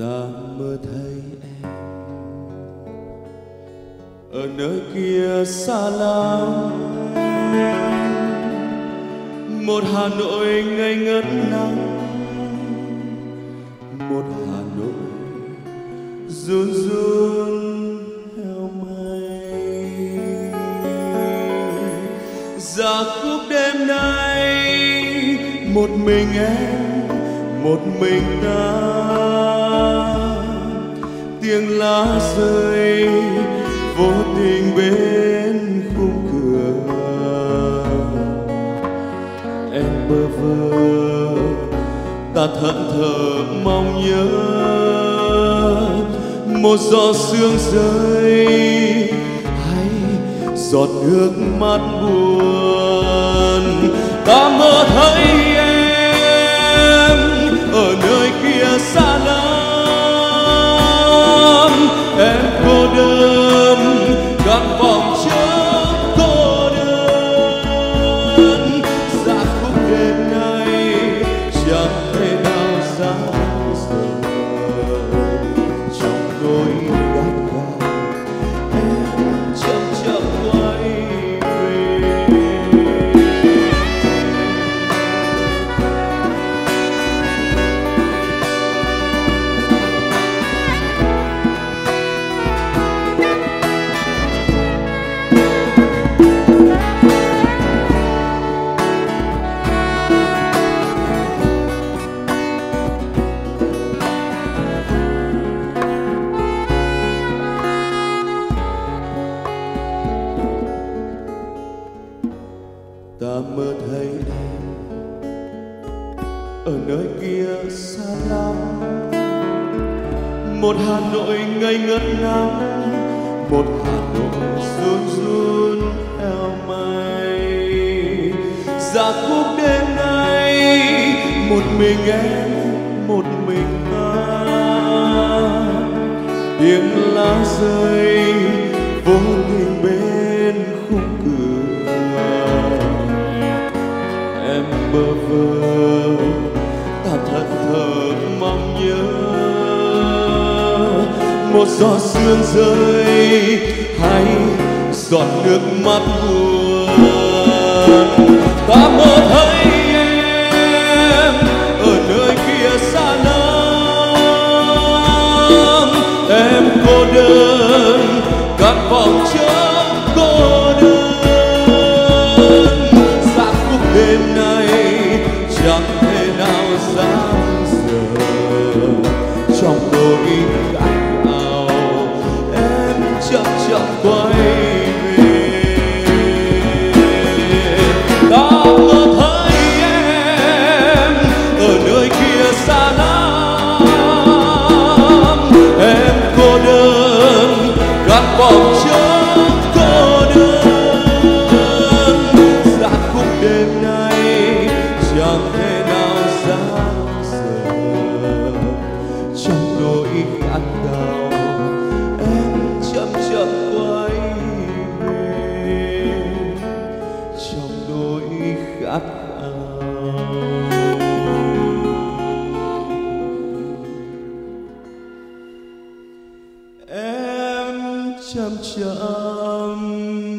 Ta mơ thấy em ở nơi kia xa lắm, một Hà Nội ngây ngất nắng, một Hà Nội run run heo may. Dạ khúc đêm nay một mình em, một mình ta, tiếng lá rơi vô tình bên khung cửa. Em bơ vơ ta thẫn thờ mong nhớ, một giọt sương rơi hay giọt nước mắt buồn. Ta mơ thấy em ở nơi kia xa lắm, em cô đơn gắn vòng chớp cô đơn. Dạ khúc đêm nay chẳng thể nào dáng rời, trong tôi gắt gao em chậm chậm quay về. Ta mơ thấy em ở nơi kia xa lắm, một Hà Nội ngây ngất nắng, một Hà Nội run run eo may. Dạ khúc đêm nay một mình em, một mình ta, tiếng lá rơi vô tình bên khung cửa. Em bơ vơ ta thẫn thờ mong nhớ, một giọt sương rơi hay giọt nước mắt buồn. Ta mơ thấy em ở nơi kia xa lắm, em cô đơn gắn vòng chớp cô đơn. Dạ khúc đêm nay chẳng thể nào dáng rời, trong tôi gắt gao em chậm chậm quay về. Ta mơ thấy em ở nơi kia xa lắm, em cô đơn gắn vòng chớp cô đơn. Dạ khúc đêm nay chẳng thể nào dáng rời, trong nỗi khát khao em chậm chậm quay về, trong nỗi khát khao em chậm chậm